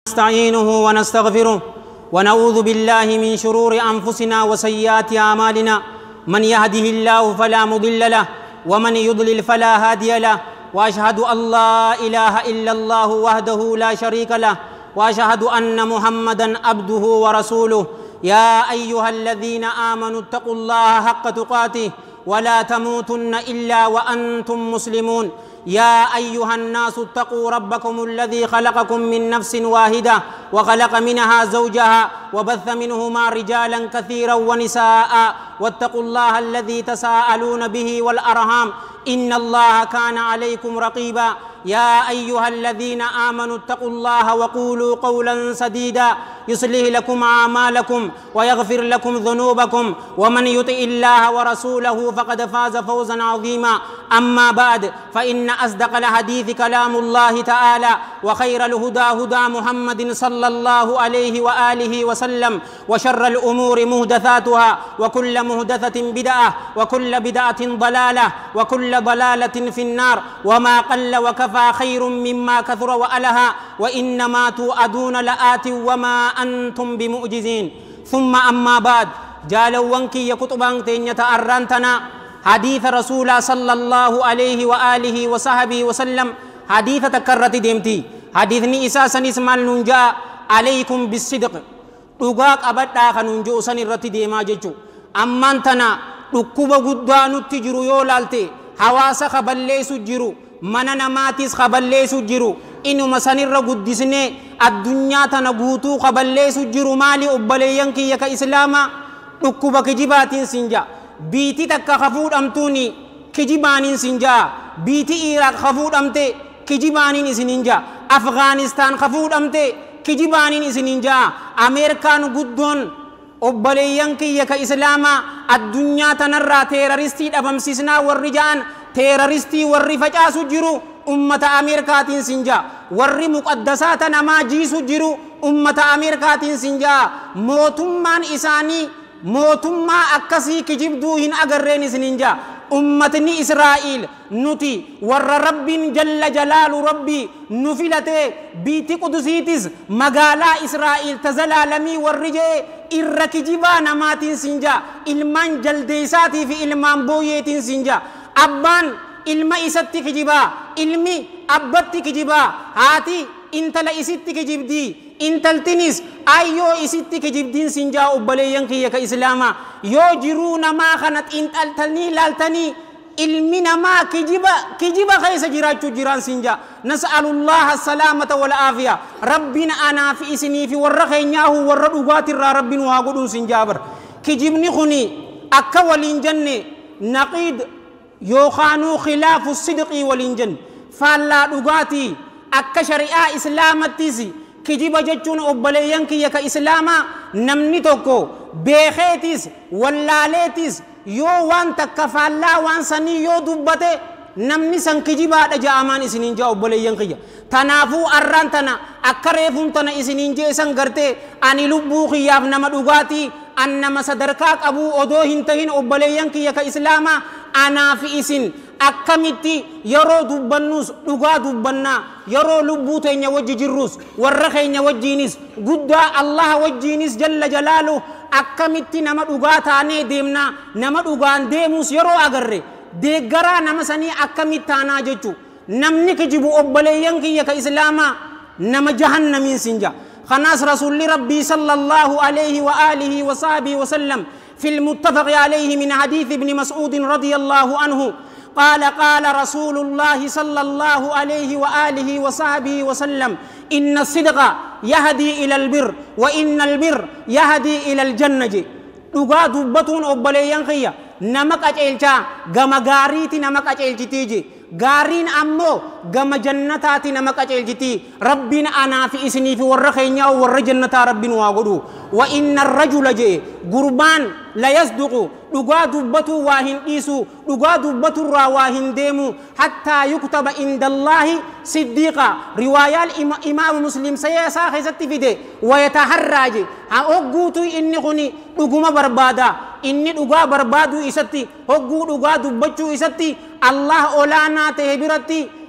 نستعينه ونستغفره ونعوذ بالله من شرور أنفسنا وسيئات أعمالنا من يهده الله فلا مضل له ومن يضلل فلا هادي له وأشهد أن لا إله إلا الله وحده لا شريك له وأشهد أن محمدا عبده ورسوله يا أيها الذين آمنوا اتقوا الله حق تقاته ولا تموتن إلا وأنتم مسلمون يا أيها الناس اتقوا ربكم الذي خلقكم من نفس واحدة وخلق منها زوجها وبث منهما رجالا كثيرا ونساء واتقوا الله الذي تساءلون به والأرحام إن الله كان عليكم رقيبا يا أيها الذين آمنوا اتقوا الله وقولوا قولا سديدا يصلح لكم أعمالكم ويغفر لكم ذنوبكم ومن يطع الله ورسوله فقد فاز فوزا عظيما أما بعد فإن أصدق الحديث كلام الله تعالى وخير الهدى هدى محمد صلى الله عليه وآله وسلم وشر الأمور محدثاتها وكل محدثة بدعة وكل بدعة ضلالة وكل ضلالة في النار وما قل وكفى خير مما كثر وألها وإنما توعدون لآت وما أنتم بمعجزين ثم أما بعد جالوانك يكتبان تينية أرانتنا حديث رسول صلى الله عليه وآله وصحبه وسلم حديث تكرت ديمتي حديثني إساسا اسم ننجا عليكم بالصدق رقاق أبدا خننجو سن الرت ديما ججو أمانتنا ركوب قدان التجرو يولالتي حواسا خباليسو جرو مننا ماتيس خباليسو جرو إنو مسانير قدسني الدنيا تنبوتو خباليسو جرو مالي أباليان كي يكا إسلاما ركوب كجباتين سنجا بيتي تكا خفود أمتوني كجبانين سنجا بيتي إيراق خفود أمتي كجبانين سننجا أفغانستان خفود أمتي كجبانين سننجا أمريكان قدون أباليان كي يكا إسلاما الدنيا تنرى تيرارستي أبمسيسنا والرجان تيرارستي والرفجاء سجرو أمة أمريكاتين سنجا warri muqaddasata nama jiisu jiru ummata ameerikaatiin sinjaa mootummaan isaanii mootummaa akkasii kijibduu hin agarreen isininjaa ummatni Israa'il nuti warra rabbiin jalla jalaalu rabbi nu filate biiti qudusiitis magaalaa Israa'il tazalaalamii warri jee irra kijibaa namaatiin sinjaa ilmaan jaldeessaatii fi ilmaan booyeetiin sinjaa abbaan ilma isatti kijibaa ilmi abbatti kijibaa haati intala isitti kijibdii intaltinis ayyoo isitti kijibdiin sinjaa obboleeyyan kiyya ka islaamaa yoo jiruu namaa kanat intaltanii laaltanii ilmi namaa kijiba keessa jiraachuu jiraan sinjaa nas'alullaha salaamata wal aafiya rabbina anaa fi isinii fi warra keenyaahu warra dhugaatirraa rabbin waa godhuun sinjaa bar kijibni kuni akka waliin jenne naqiid يوخانو خلاف الصدق والإنجن فلا دغاتي أك شريعة إسلامتيسي كجيب جتون أبليان كي يك إسلاما نمني توكو بخيتيس واللاليتيس يو وان تكفالا وان سني يو دبته نمني سن كجيبا دجا أمان إسنين جا أبليان كي تنافو أران تنا أكريفون تنا إسنين جا إسن غرتي أني لبو خياف نما دغاتي أنما صدركاك أبو أدو هنتهين أبليان كي يك إسلاما أنا في إسن أكمتي يرو دبنوس دغا دبنا يرو لبوتين وجه جروس ورخين وجينيس غدا الله وجينيس جل جلاله أكمتي نما دغا تاني ديمنا نما دغان ديموس يرو أغري دغرا نما سني أكمتانا جچو نمني كجبو أبليان كي يك إسلاما نما جهنمين سنجا خناس رسول ربي صلى الله عليه وآله وصحبه وسلم في المتفق عليه من حديث ابن مسعود رضي الله عنه قال قال رسول الله صلى الله عليه وآله وصحبه وسلم إن الصدق يهدي إلى البر وإن البر يهدي إلى الجنة دغا دبتون أبليان خيا نمك أجلتا غما غاريتي نمك أجلتيجي غارين أمو غما جنتاتي نمك أجلتي ربنا أنا في إسني في ورخينيا ورجنة ربنا واغدو وإن الرجل جي قربان لا يصدق دغا دبتو واهن إيسو دغا دبتو واهن ديمو حتى يكتب عند الله صديقا رواية الإمام مسلم سيسا خيزت في دي ويتحرج أوغوتو إني خني دغما بربادا إني دغا بربادو إساتي أوغو دغا دبتو إساتي الله أولانا تهبرتي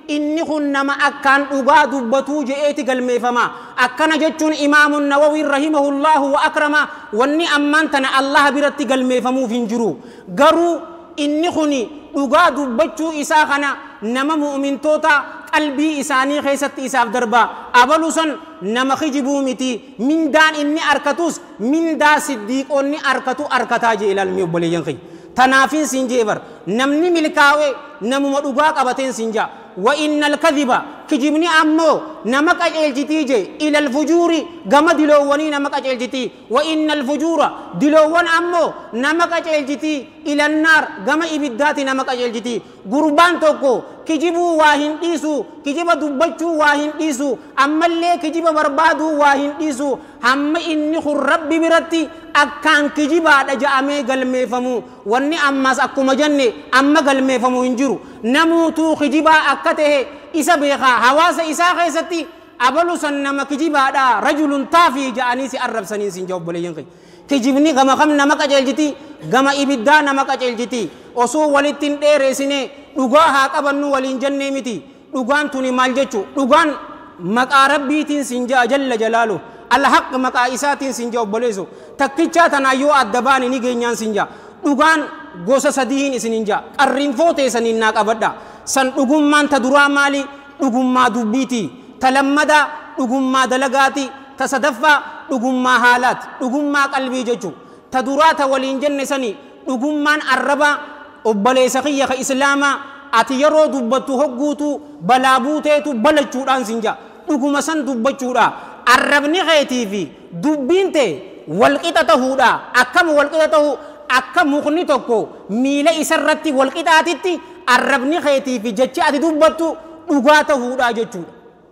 inni kun nama akkaan dhugaa dubbatuu je'eeti galmeeffama akkana jechuun imaamu nawawi rahimahullahu wa akrama wanni ammaan tana Allah biratti galmeeffamuuf hin jiru garuu inni kun dhugaa dubbachuu isaa kana nama mu'mintoota qalbii isaanii keessatti isaaf darba abalusan nama khijibuu miti mindaan inni arkatus mindaa siddiqoonni arkatu arkataa je ilaalmi obboleeyyan kiyya tanaafin sinjeebar namni milkaawe namuma dhugaa qabateen sinja wa innal kadhiba kijibni ammo nama qajeelchitiije ila alfujuri gama diloowwanii nama qajeelchiti wa innal fujura diloowwan ammo nama qajeelchiti ila annar gama ibiddaati nama qajeelchiti gurbaan tokko kijibuu waa hin dhiisu kijiba dubbachuu waa hin dhiisu ammallee kijiba barbaaduu waa hin dhiisu hamma inni kun rabbi biratti akkaan kijibaadha ja'amee galmeeffamu wanni ammas akkuma jenne amma galmeeffamu hin jiru namuutuu kijibaa akka ta'e isa beekaa hawaasa isaa keessatti abalusan nama kijibaadha rajulun taafii ja'anii si arrabsanii sin jawabboleeyyan kee kijibni gama kam nama qajeelchiti gama ibiddaa nama qajeelchiti osoo walittiin dheereessine dhugaa haa qabannu waliin jennee miti dhugaan tuni maal jechu dhugaan maqaa rabbiitiin sin ja'a jalla jalaalu alhaq maqaa isaatiin sin ja'a obboleessu takkichaa tanaa yoo adda baane ni geenyaan sin ja'a dhugaan gosa sadiin isinin ja'a qarrinfoo teessaniin naa qabadha san dhugummaan ta duraa maali dhugummaa dubbiiti ta lammada dhugummaa dalagaati ta sadaffaa dhugummaa haalaat dhugummaa qalbii jechu ta duraa ta waliin jenne sani dhugummaan arraba obboleessa kiyya ka islaamaa ati yeroo dubbattu hogguutu balaa buuteetu balachuudhaan sin ja'a dhuguma san dubbachuudha arrabni keetii fi dubbiin tee walqixa tahuudha akkam walqixa tahu akka mukni tokko miila isarratti walqixaatitti arrabni keetii fi jechi ati dubbattu dhugaa tahuudha jechuudha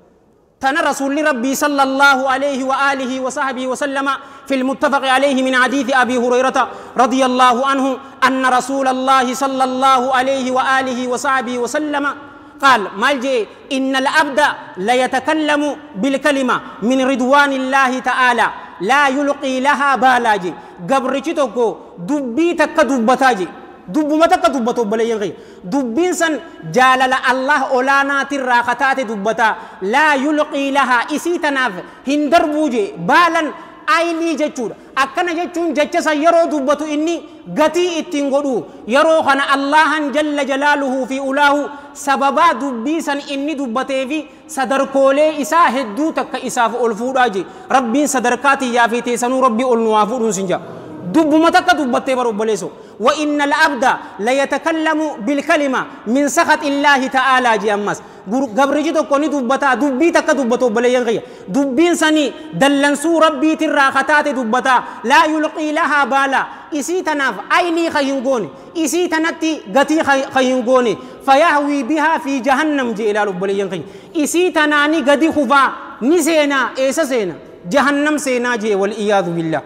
تنا رسول ربي صلى الله عليه وآله وصحبه وسلم في المتفق عليه من حديث أبي هريرة رضي الله عنه أن رسول الله صلى الله عليه وآله وصحبه وسلم قال مالجي إن العبد لا يتكلم بالكلمة من رضوان الله تعالى لا يلقي لها بالاجي قبرتكو دبيتك دبتاجي دبمتك دبتو بلين غي دبين سن جالل الله اولانا تراختات دبتا لا يلقي لها اسيتناف هندر بوجي بالا ايلي جچور اكنا جچون جچسا يرو دبتو اني غتي اتنغدو يرو خنا الله جل جلاله في اولاه سببا دبيسن اني دبته في صدر كولي اسا هدو تك اساف الفوداجي ربي صدركاتي يا في تسنو ربي النوافون سنجا دبمتك دبته برو بليسو وإن العبد لا يتكلم بالكلمة من سخط الله تعالى جامس غبرجي تو كوني دبتا دبي تك دبتو بلين غي دبين سني دلنسو ربي تراختات دبتا لا يلقي لها بالا اسي تناف ايني خينغوني اسي تنتي غتي خينغوني فيهوي بها في جهنم جلال بلين غي اسي تناني غدي خفا نسينا ايسا سينا جهنم سينا جي والعياذ بالله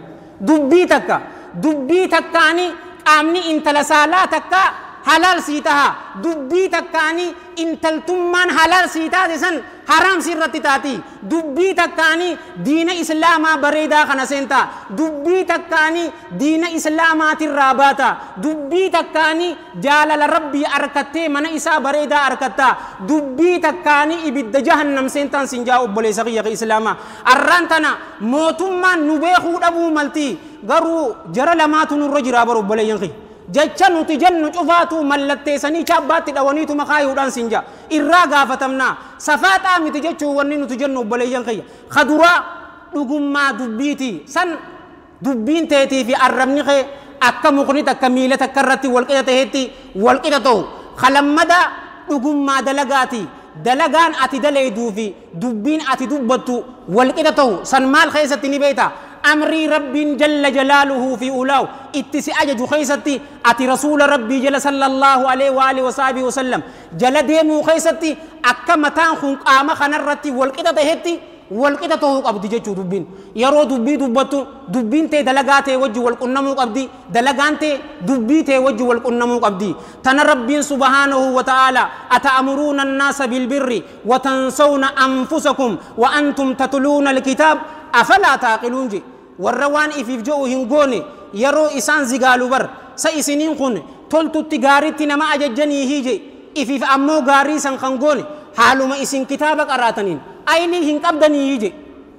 دبي تكاني قامني انتل سالاتك حلال سيتها دبي تكاني انتل تمان حلال سيتا دسن حرام سيرتي تاتي دبي تكاني دين اسلاما بريدا خنسنتا دبي تكاني دين اسلامات الراباتا دبي تكاني جالل ربي اركتي من اسا بريدا اركتا دبي تكاني ابد جهنم سنتان سنجاو بلي سقيا اسلاما ارانتنا موتما نبيخو ابو ملتي غرو جرى لما تنرجر ابو بلي ينخي جچن تجن چفاتو ملته سني چابات دوانيتو مخايودان سنجا اراغا فتمنا صفاتا متجچو ونين تجن بليان خي خدرا دغما دبيتي سن دبين تيتي في الرمني خي اكمقني تكميله تكرتي والقيته هتي والقيتو خلمدا دغما دلغاتي دلغان اتي دليدو في دبين اتي دبتو والقيتو سن مال خيستني بيتا أمري رب جل جلاله في أولاو اتسي أجج خيستي أتي رسول ربي جل صلى الله عليه وآله وصحبه وسلم جل ديمو خيستي أكمتان خنق آما خنرتي والقطة هتي والقطة هو قبضي جيشو دبين يرو دبي دبتو دبين تي دلغاتي وجه والقنمو قبضي دلغان تي دبي تي وجه والقنمو قبضي تنا ربي سبحانه وتعالى أتأمرون الناس بالبر وتنسون أنفسكم وأنتم تتلون الكتاب أفلا تعقلون جي والروان إفيف جو هنغوني يرو إسان زغالو بر سيسنين خون تلتو تغاري تنما أججني هيجي إفيف أمو غاري سنخنغوني حالما إسن كتابك أراتنين أيني هنك أبدني يجي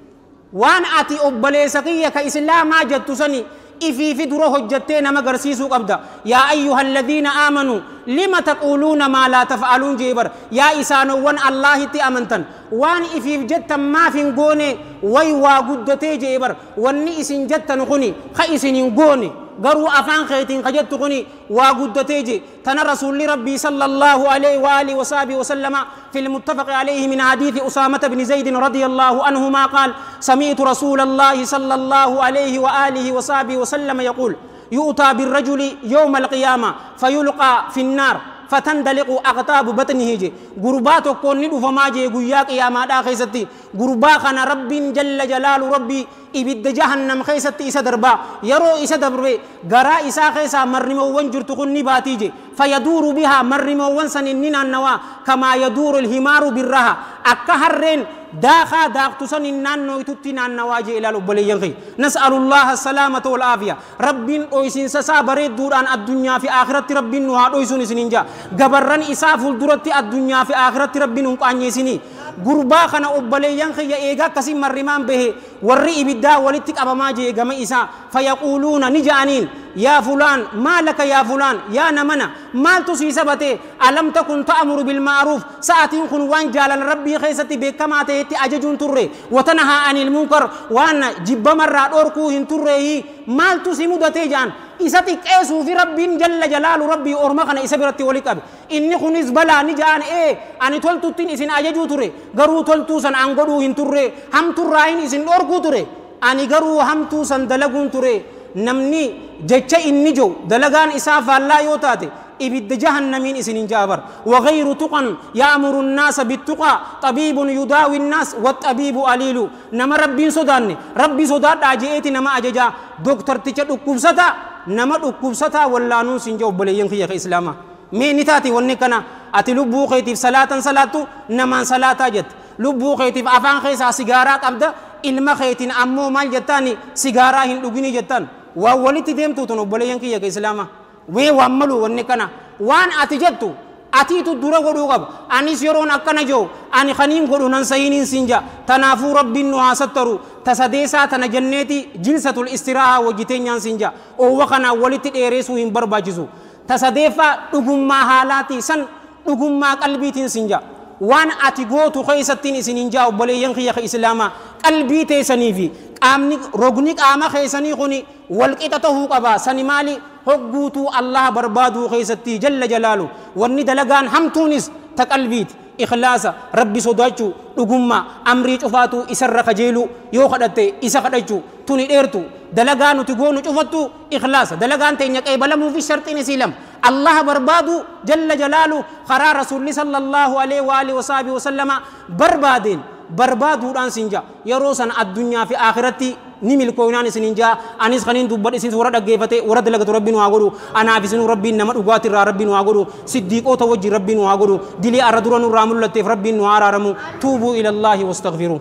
وان أتي أبلي سقية كإسلام ما جدتسني في دره هجتين ما قرسيسو قبدا يا أيها الذين آمنوا لما تقولون ما لا تفعلون جيبر يا إسانو وان الله تي أمنتن وان في جتا ما في نقوني ويوا قدتي جيبر وان إسن جتا نقوني خيسن نقوني قروا أفان خيتين خجت تقوني وقدتي جي تنا رسول ربي صلى الله عليه وآله وصحبه وسلم في المتفق عليه من حديث أسامة بن زيد رضي الله عنهما قال سمعت رسول الله صلى الله عليه وآله وصحبه وسلم يقول يؤتى بالرجل يوم القيامة فيلقى في النار فتندلق أقطاب بطنه جي غربات كون ندو فما جي غياك يا ما دا خيستي غربا خنا رب جل جلال ربي إبد جهنم خيستي إسا دربا يرو إسا دربا غرا إسا خيسا مرمو وانجر تقني باتي جي فيدور بها مرمو وانسن النين النوا كما يدور الهمار بالرها أكهرين داخا داقتسن النانو يتتنا النواجي إلى الأبلي ينخي نسأل الله السلامة والعافية رب أويسين سسا بريد دوران الدنيا في آخرة رب نواد أويسون سنينجا غبرن إساف الدرة الدنيا في آخرة رب نوكاني سني غربا خنا أبلي ينخي يأيغا كسي مرمان به ورئي بدا ولتك أبماجي غمي إسا فيقولون نجانين يا فلان ما لك يا فلان يا نمنا ما تسي سبته ألم تكن تأمر بالمعروف ساعتين خن وان جال ربي خيستي بكما تيتي أججون تري وتنهى عن المنكر وان جب مرة أوركو هن تري ما تسي مدته جان إساتي كيسو في رب جل جلال ربي أورمخنا إسابرتي ولكب إني خنز بلا نجان أني تولتو تين إسن أججو تري غرو تولتو سن أنغدو هن تري هم تراين إسن أوركو تري أني غرو هم توسن دلقون تري نمني جتشا إني جو دلقان إساف الله يوتاتي إبد جهنمين إسنين جابر وغير تقن يأمر الناس بالتقى طبيب يداوي الناس والطبيب أليل نما ربي صداني ربي صداد أجيئتي نما أججا دكتور تيجا دكوبستا نما دكوبستا ولا نون سنجو بليين خيا إسلاما مي نتاتي ونكنا أتي لبو خيتي صلاة نما صلاة جت لبو خيتي أفان خيسا سيجارات أبدا إلما خيتين أمو مال جتاني سيجارة هندوغيني جتان وولتي ديم توتنو بليين خيا إسلاما وي واملو ونكنا وان أتجتو أتيتو دورا غدو غب أني سيرون أكنا جو أني خنيم غدو ننسينين سنجا تنافو رب نواسطرو تصديسا تنجنتي جلسة الاستراحة وجتين سنجا أو وخنا ولتي إيريسو هم برباجزو تصديفا لغم حالاتي سن لغم قلبيتين سنجا وان أتيغوتو خيستين سننجا وبليين خيا إسلاما قلبيتي سنيفي قامني رغنيك آما خيساني خوني والقطته قبا سني مالي حقوتو الله بربادو خيستي جل جلاله واني دلقان همتونس تقلبيت إخلاصا ربي صداچو لغما أمري چفاتو إسر خجيلو يو خدته إسا خدچو توني ديرتو دلقانو تقونو چفتو إخلاصا دلقان تينيك أي بلمو في شرطين سيلم الله بربادو جل جلاله خرا رسول صلى الله عليه وآله وصحبه وسلم بربادين بربادو دان سنجا يروسن الدنيا في آخرتي نميل كونان سنجا أنيس خنين دوبر إسين سورة دقيفته ورد لقت ربنا وعقولو أنا في سنو ربنا نمر أقوات ربنا وعقولو صديق أو توجه ربنا وعقولو دلي أردران رامل لطيف ربنا وعرارمو توبوا إلى الله واستغفروا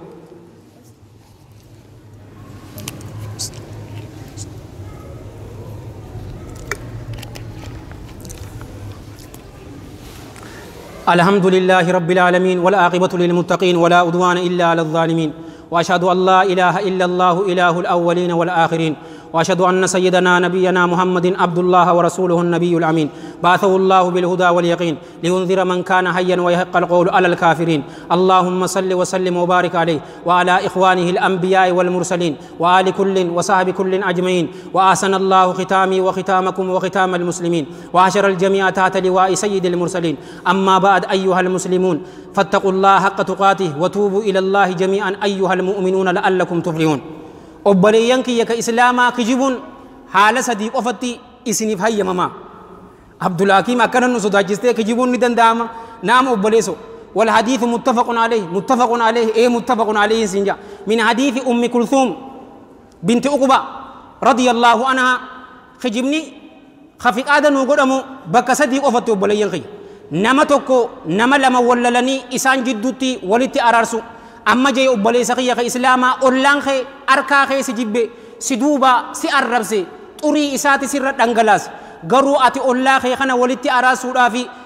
الحمد لله رب العالمين والعاقبة للمتقين ولا عدوان إلا على الظالمين وأشهد أن لا إله إلا الله إله الأولين والآخرين وأشهد أن سيدنا نبينا محمد عبد الله ورسوله النبي الأمين بعثه الله بالهدى واليقين لينذر من كان حيا ويحق القول على الكافرين اللهم صل وسلم وبارك عليه وعلى إخوانه الأنبياء والمرسلين وآل كل وصحب كل أجمعين وأحسن الله ختامي وختامكم وختام المسلمين وعشر الجميع تحت لواء سيد المرسلين أما بعد أيها المسلمون فاتقوا الله حق تقاته وتوبوا إلى الله جميعا أيها المؤمنون لعلكم تفلحون أبليان كي يك إسلاما كجبون حال صديق أفتي إسنيف هاي ماما عبد الحكيم أكرن نسودا جستة كجبون ندن دام نام أبليسو والحديث متفق عليه متفق عليه سنجا من حديث أم كلثوم بنت عقبة رضي الله عنها خجبني خفيق آدم وقدمو بك صديق أفتي أبليان كي نما توكو نما لما وللني إسان جدوتي ولتي أرارسو أما جاي أبلي سقيا كإسلاما أولان خي أركا خي سجيبه سدوبا سي أربسي توري إساتي سرت أنجلاس غرو أتي أولان خي خنا ولتي أراسو رافي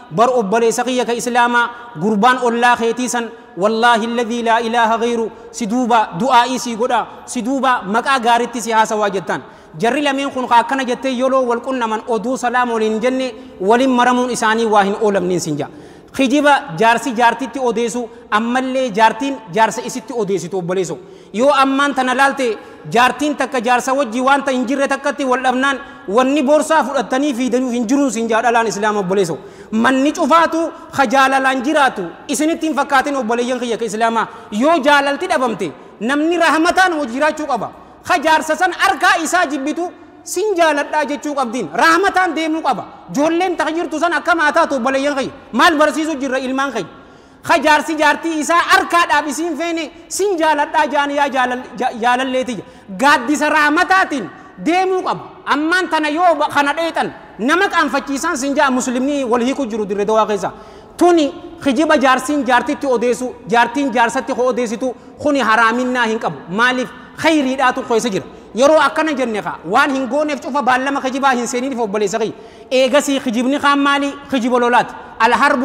بر أبلي سقيك إسلاما قربان الله خيتيسا والله الذي لا إله غيره سدوبا دعائي سيقودا سدوبا مكا غارتي سياسة واجدتان جري لمن خن قاكنا جتة يولو والقنا من أدو سلام ولين جنة ولين مرمون إساني واهن أولم ننسنجا خجيبا جارسي جارتي تي أوديسو أما اللي جارتين جارس إسيتي أوديسي تو بليسو يو أمان تنالالتي جارتين تك جارسا وجي وانتا إنجير تكتي والأبنان واني بورسا فرطاني في دنو هنجرون سنجار الان إسلام بليسو من نجفاتو خجالا لانجيراتو إسنتين فكاتين وبليين خيك إسلاما يو جالالتي دبمتي نمني رحمتان وجيراتو قبا خجارسا سن أركا إسا جبتو سنجالت داجتو قبدين رحمتان ديمو قبا جولين تغيير تسان أكام آتاتو بليين خي مال برسيسو جير إلمان خي خجارسي جارتي إسا أركا دابسين فيني سنجالت داجان يا جالال ليتي قادس رحمتاتين ديمو قبا أمان تنا يو خنديتن نمك أنفكيسان سنجا مسلمني والهيكو جرو دير دوا غيسا توني خجيبا جارسين جارتي تي أوديسو جارتين جارستي خو أوديسي تو خوني حرامين نا هنكب مالف خيري داتو خويس جير يرو أكنا جنّخا وان هنغون يفتوفا بالما خجيبا هنسيني فو بلي سغي إيغسي خجيبني خام مالي خجيب لولات الحرب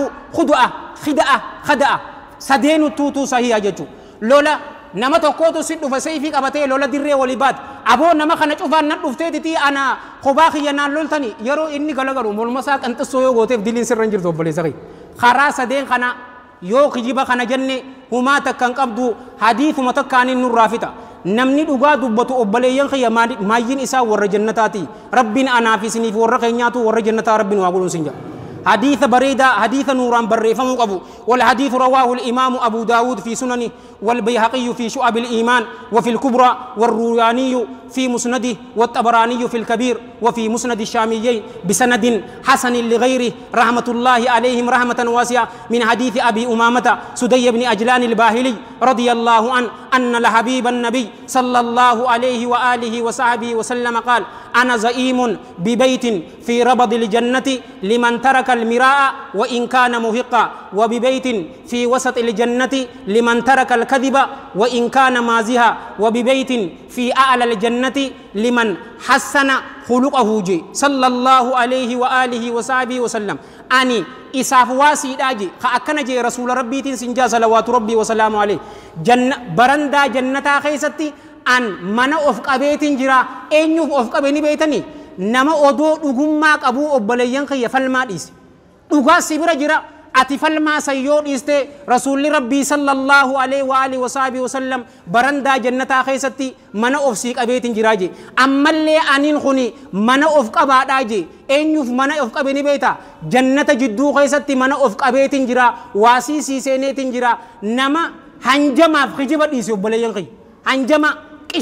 خدعة سدينو توتو صحيح جتو لولا نما توكوتو سيدو فسيفي قبتي لولا دري وليبات أبو نما خنا شوفا نطفتي تي أنا خباخي ينال لولتني يرو إني غلغلو مولمساك أنت سويو غوتيف دلين سرنجر تو بلي سغي خرا سدين خنا يو خجيبا خنا جنّي هما تكن قبدو حديث متكاني نور رافتا نمني دوغا دوبتو أبليين خيا ماين إسا ور جنتاتي ربنا أنا في سنيف ور خينياتو ور جنتا ربنا واقولون سنجا حديث بريدة حديث نوران بري فمو أبو والحديث رواه الإمام أبو داود في سننه والبيهقي في شعب الإيمان وفي الكبرى والروياني في مسنده والطبراني في الكبير وفي مسند الشاميين بسند حسن لغيره رحمة الله عليهم رحمة واسعة من حديث أبي أمامة سدي بن أجلان الباهلي رضي الله عنه أن لحبيب النبي صلى الله عليه وآله وصحبه وسلم قال أنا زعيم ببيت في ربض الجنة لمن ترك المراء وإن كان مهقا وببيت في وسط الجنة لمن ترك الكذب وإن كان مازها وببيت في أعلى الجنة لمن حسن خلقه جي صلى الله عليه وآله وصحبه وسلم أني إساف واسي داجي خأكنا جي رسول ربي تنسنجا صلوات ربي وسلام عليه برندا جنة خيستي أن من أفق أبيتين جرا أين أفق أبيني بيتني نما أدو دغماك أبو أبليين خي فالما ديس دغا سبرا جرا أتفل ما سيور إست رسول ربي صلى الله عليه وآله وصحبه وسلم برندا جنة خيستي من أفسيك أبيتين جراجي أما اللي أنين خوني من أفق أباداجي أين يف من أفق أبيني بيتا جنة جدو خيستي من أفق أبيتين جرا واسي سيسينيتين جرا نما هنجما خجبت إيسي أبليين خي هنجما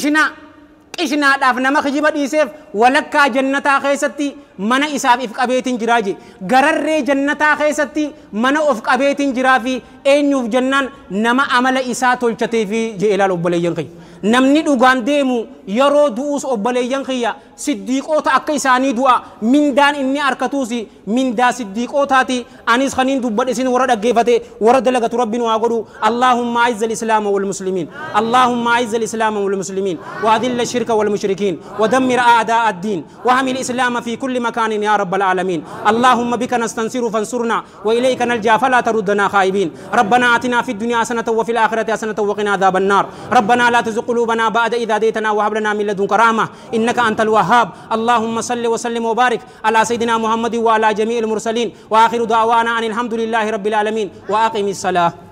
إشنا داف نما خجبت إيسيف ولكا جنة خيستي من إساف إفق أبيتين جراجي غرر جنة خيستي من أفق أبيتين جرافي أين يف جنان نما عمل إسا تلچتي في جئلال أبليين خي نمني دوغان ديمو يرو دوس أبليين خيا صديقوتا أكا إساني دعا من دان إني أركتوسي من دا صديقوتاتي أنيس خنين دبت إسين ورد أقفته ورد لغة ربنا وقالوا اللهم أعز الإسلام والمسلمين اللهم أعز الإسلام والمسلمين وأذل الشرك والمشركين ودمر أعداء الدين وحمي الإسلام في كل مكان يا رب العالمين اللهم بك نستنصر فانصرنا وإليك نلجأ فلا تردنا خائبين ربنا آتنا في الدنيا حسنة وفي الآخرة حسنة وقنا عذاب النار ربنا لا تزغ قلوبنا بعد إذ هديتنا وهب لنا من لدنك رحمة إنك أنت الوهاب اللهم صل وسلم وبارك على سيدنا محمد وعلى جميع المرسلين وآخر دعوانا أن الحمد لله رب العالمين وأقم الصلاة